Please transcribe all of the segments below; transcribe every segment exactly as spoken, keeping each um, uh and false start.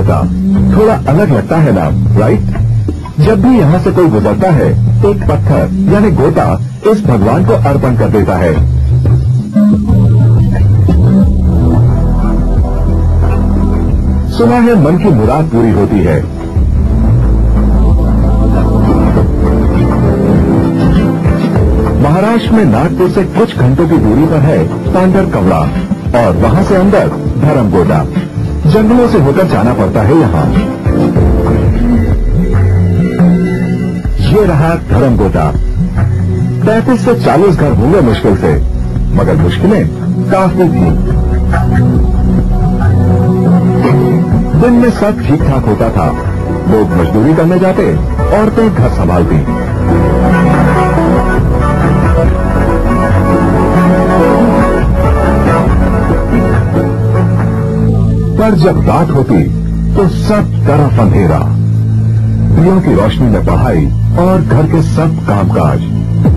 गोता थोड़ा अलग लगता है ना, राइट? जब भी यहाँ से कोई गुजरता है एक पत्थर यानी गोता इस भगवान को अर्पण कर देता है। सुना है मन की मुराद पूरी होती है। महाराष्ट्र में नागपुर से कुछ घंटों की दूरी पर है पांडर कवड़ा और वहां से अंदर धर्मगोटा। जंगलों से होकर जाना पड़ता है यहाँ। ये रहा धर्मगोटा। पैंतीस से चालीस घर होंगे मुश्किल से, मगर मुश्किलें काफी थी। दिन में सब ठीक ठाक होता था। लोग मजदूरी करने जाते, औरतें घर संभालती। पर जब रात होती तो सब तरफ अंधेरा, दियों की रोशनी में पढ़ाई और घर के सब कामकाज।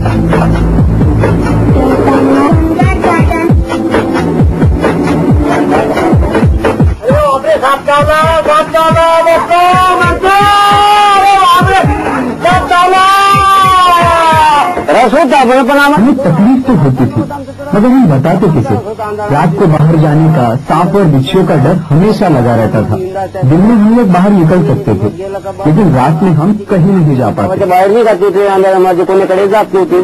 हमें तकलीफ तो होती थी, मगर हम बताते किसे। रात को बाहर जाने का, सांप और बिच्छुओं का डर हमेशा लगा रहता था। दिन में हम लोग बाहर निकल सकते थे, लेकिन रात में हम कहीं नहीं जा पाते। बाहर नहीं जाते थे, अंदर हमारे कोने कड़े जाते थे।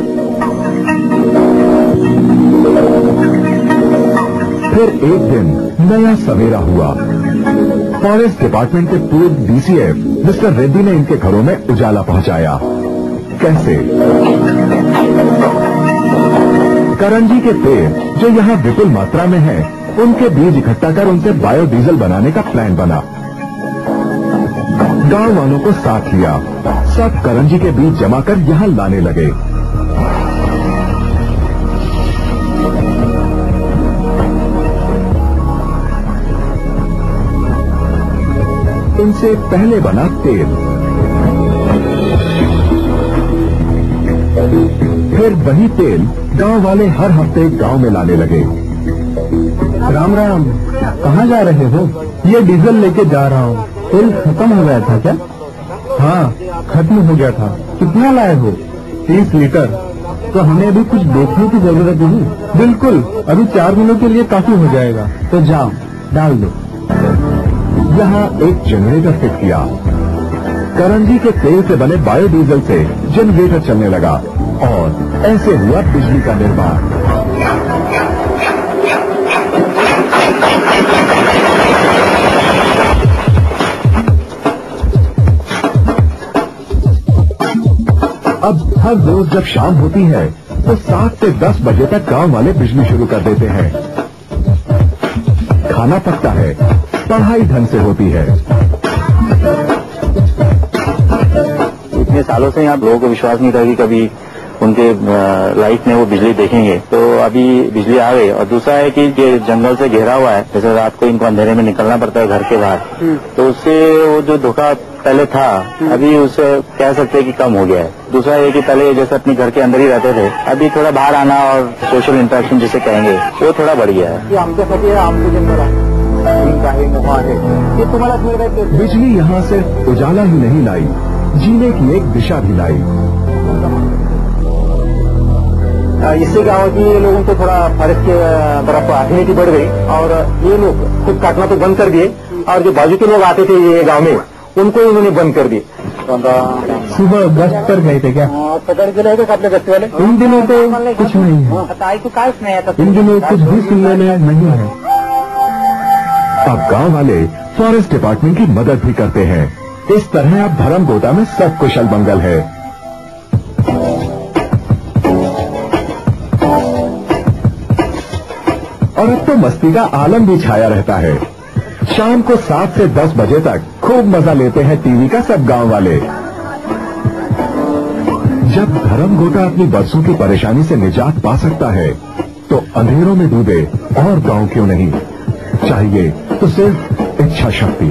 फिर एक दिन नया सवेरा हुआ। फॉरेस्ट डिपार्टमेंट के पूर्व डीसीएफ मिस्टर रेड्डी ने इनके घरों में उजाला पहुंचाया। कैसे? करंजी के पेड़ जो यहाँ विपुल मात्रा में है, उनके बीज इकट्ठा कर उनसे बायोडीजल बनाने का प्लान बना। गांव वालों को साथ लिया, सब करंजी के बीज जमा कर यहाँ लाने लगे। इनसे पहले बना तेल, फिर वही तेल गांव वाले हर हफ्ते गांव में लाने लगे। राम राम, कहाँ जा रहे हो? ये डीजल लेके जा रहा हूँ। तेल खत्म हो गया था क्या? हाँ, खत्म हो गया था। कितना लाए हो? तीस लीटर। तो हमें अभी कुछ देखने की जरूरत नहीं। बिल्कुल, अभी चार दिनों के लिए काफी हो जाएगा। तो जाओ, डाल दो। यहाँ एक जनरेटर फिट किया। करंजी के तेल से बने बायोडीजल से जनरेटर चलने लगा और ऐसे हुआ बिजली का निर्माण। अब हर रोज जब शाम होती है तो सात से दस बजे तक गांव वाले बिजली शुरू कर देते हैं। खाना पकता है, पढ़ाई ढंग से होती है। इतने सालों से यहाँ लोगों को विश्वास नहीं था कि कभी उनके लाइफ में वो बिजली देखेंगे, तो अभी बिजली आ गई। और दूसरा है कि ये जंगल से घेरा हुआ है, जैसे रात को इनको अंधेरे में निकलना पड़ता है घर के बाहर, तो उससे वो जो धोखा पहले था अभी उसे कह सकते हैं कि कम हो गया है। दूसरा ये कि पहले जैसे अपने घर के अंदर ही रहते थे, अभी थोड़ा बाहर आना और सोशल इंटरेक्शन जिसे कहेंगे वो थोड़ा बढ़ गया है। बिजली यहाँ सिर्फ उजाला ही नहीं लाई, जीने की एक दिशा भी लाई। इससे क्या हुआ कि लोगों को थोड़ा फॉरेस्ट के तरफ एफिनिटी बढ़ गई और ये लोग खुद काटना तो बंद कर दिए, और जो बाजू के लोग आते थे ये गांव में उनको इन्होंने बंद कर दिए। सुबह गश्त पर गए थे क्या? पकड़ के रहेगा अपने गश्त वाले। इन दिनों तो कुछ नहीं है, इन दिनों कुछ भी सुनने में नहीं है। अब गांव वाले फॉरेस्ट डिपार्टमेंट की मदद भी करते हैं। इस तरह अब धर्मगोटा में सब कुशल मंगल है। और अब तो मस्ती का आलम भी छाया रहता है। शाम को सात से दस बजे तक खूब मजा लेते हैं टीवी का सब गांव वाले। जब धर्मगोटा अपनी बरसों की परेशानी से निजात पा सकता है तो अंधेरों में डूबे और गांव क्यों नहीं, चाहिए तो सिर्फ इच्छा शक्ति।